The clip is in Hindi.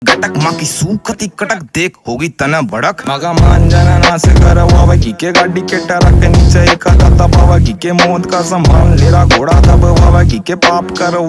गटक माँ की सूखती कटक देख होगी तना भड़क मगा मान जाना ना से करवावा के गाड़ी के टरक नीचे एक दबावा के मौत का सम्मान लेरा घोड़ा दबावा के पाप कर